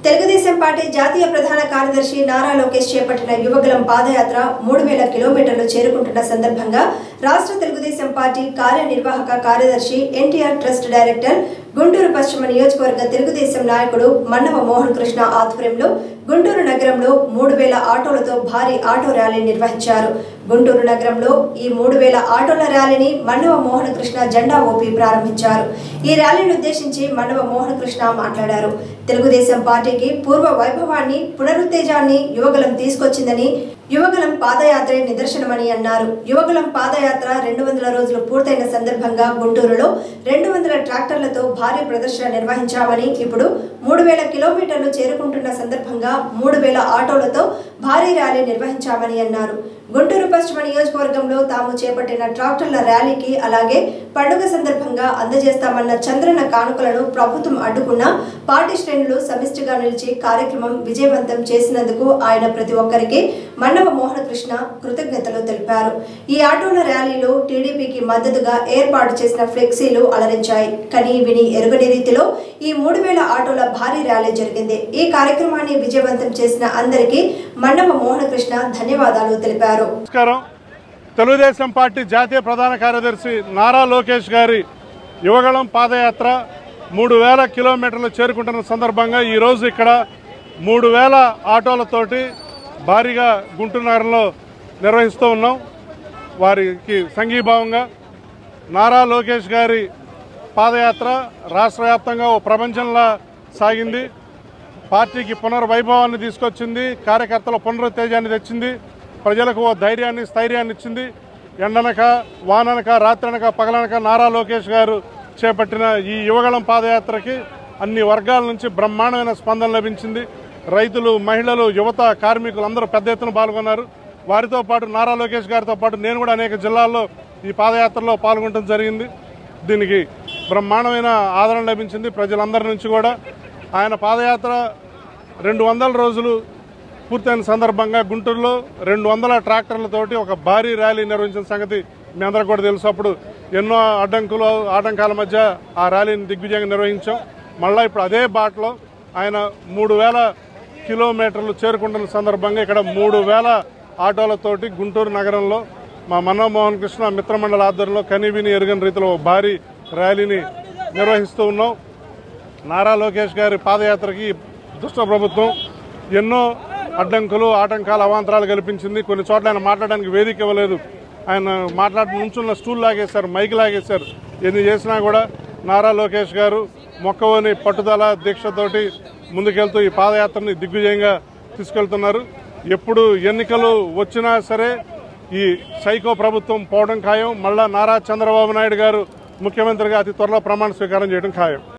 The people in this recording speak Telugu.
తెలుగుదేశం పార్టీ జాతీయ ప్రధాన కార్యదర్శి నారా లోకేష్ చేపట్టిన యువగలం పాదయాత్ర 3000 కిలోమీటర్లు చేరుకుంటున్న సందర్భంగా రాష్ట్ర తెలుగుదేశం పార్టీ కార్యనిర్వాహక కార్యదర్శి ఎన్టీఆర్ ట్రస్ట్ డైరెక్టర్ గుంటూరు పశ్చిమ నియోజకవర్గ తెలుగుదేశం నాయకుడు మన్నవ మోహన్ కృష్ణ ఆధ్వర్యంలో గుంటూరు నగరంలో 3000 ఆటోలతో భారీ ఆటో ర్యాలీ నిర్వహించారు. గుంటూరు నగరంలో ఈ 3000 ఆటోల ర్యాలీని మన్నవ మోహన్ కృష్ణ జెండా ఊపి ప్రారంభించారు. ఈ ర్యాలీని ఉద్దేశించి మన్నవ మోహన్ కృష్ణ మాట్లాడారు. తెలుగుదేశం పార్టీకి పూర్వ వైభవాన్ని పునరుత్తేజాన్ని యువగలం తీసుకొచ్చిందని, యువగలం పాదయాత్రే నిదర్శనమని అన్నారు. యువగలం పాదయాత్ర 200 రోజులు పూర్తయిన సందర్భంగా గుంటూరులో 200 ట్రాక్టర్లతో భారీ ప్రదర్శన నిర్వహించామని, ఇప్పుడు 3000 కిలోమీటర్లు చేరుకుంటున్న సందర్భంగా 3000 ఆటోలతో భారీ ర్యాలీ నిర్వహించామని అన్నారు. గుంటూరు పశ్చిమ నియోజకవర్గంలో తాము చేపట్టిన ట్రాక్టర్ల ర్యాలీకి, అలాగే పండుగ సందర్భంగా అందజేస్తామన్న చంద్రన్న కానుకలను ప్రభుత్వం అడ్డుకున్న పార్టీ శ్రేణులు సమిష్టిగా నిలిచి కార్యక్రమం విజయవంతం చేసినందుకు ఆయన ప్రతి ఒక్కరికి మన్నవ మోహన్ కృష్ణ కృతజ్ఞతలు తెలిపారు. ఈ ఆటోల ర్యాలీలో టీడీపీకి మద్దతుగా ఏర్పాటు చేసిన ఫ్లెక్సీలు అలరించాయి. కనీ విని ఎరుగని రీతిలో ఈ 3000 ఆటోల భారీ ర్యాలీ జరిగింది. ఈ కార్యక్రమాన్ని విజయవంతం చేసిన అందరికీ మన్నవ మోహన్ కృష్ణ ధన్యవాదాలు తెలిపారు. నమస్కారం. తెలుగుదేశం పార్టీ జాతీయ ప్రధాన కార్యదర్శి నారా లోకేష్ గారి యువగళం పాదయాత్ర 3000 కిలోమీటర్లు చేరుకుంటున్న సందర్భంగా ఈరోజు ఇక్కడ 3000 ఆటోలతోటి భారీగా గుంటూరు నగరంలో నిర్వహిస్తూ ఉన్నాం. వారికి సంఘీభావంగా నారా లోకేష్ గారి పాదయాత్ర రాష్ట్ర వ్యాప్తంగా ఓ ప్రపంచంలా సాగింది. పార్టీకి పునర్వైభవాన్ని తీసుకొచ్చింది, కార్యకర్తల పునరుత్తేజాన్ని తెచ్చింది, ప్రజలకు ఓ ధైర్యాన్ని స్థైర్యాన్ని ఇచ్చింది. ఎండనక వాననక రాత్రనక పగలనక నారా లోకేష్ గారు చేపట్టిన ఈ యువగళం పాదయాత్రకి అన్ని వర్గాల నుంచి బ్రహ్మాండమైన స్పందన లభించింది. రైతులు, మహిళలు, యువత, కార్మికులు అందరూ పెద్ద ఎత్తున పాల్గొన్నారు. వారితో పాటు నారా లోకేష్ గారితో పాటు నేను కూడా అనేక జిల్లాల్లో ఈ పాదయాత్రలో పాల్గొనడం జరిగింది. దీనికి బ్రహ్మాండమైన ఆదరణ లభించింది ప్రజలందరి నుంచి కూడా. ఆయన పాదయాత్ర 200 రోజులు పూర్తయిన సందర్భంగా గుంటూరులో 200 ట్రాక్టర్లతోటి ఒక భారీ ర్యాలీ నిర్వహించిన సంగతి మీ అందరికీ కూడా తెలుసు. అప్పుడు ఎన్నో ఆటంకాల మధ్య ఆ ర్యాలీని దిగ్విజయంగా నిర్వహించాం. మళ్ళీ ఇప్పుడు అదే బాటలో ఆయన 3000 కిలోమీటర్లు చేరుకుంటున్న సందర్భంగా ఇక్కడ 3000 ఆటోలతోటి గుంటూరు నగరంలో మా మన్నవ మోహన్ కృష్ణ మిత్రమండలి ఆధ్వర్యంలో కనీవిని ఎరుగని రీతిలో భారీ ర్యాలీని నిర్వహిస్తూ ఉన్నాం. నారా లోకేష్ గారి పాదయాత్రకి దుష్ట ప్రభుత్వం ఎన్నో అడ్డంకులు, ఆటంకాలు, అవాంతరాలు కల్పించింది. కొన్ని చోట్ల ఆయన మాట్లాడడానికి వేదిక ఇవ్వలేదు. ఆయన నుంచున్న స్టూల్ లాగేశారు, మైక్ లాగేశారు. ఎన్ని చేసినా కూడా నారా లోకేష్ గారు మొక్కవని పట్టుదల దీక్షతోటి ముందుకెళ్తూ ఈ పాదయాత్రని దిగ్విజయంగా తీసుకెళ్తున్నారు. ఎప్పుడు ఎన్నికలు వచ్చినా సరే ఈ సైకో ప్రభుత్వం పోవడం ఖాయం. మళ్ళా నారా చంద్రబాబు నాయుడు గారు ముఖ్యమంత్రిగా అతి త్వరలో ప్రమాణ స్వీకారం చేయడం ఖాయం.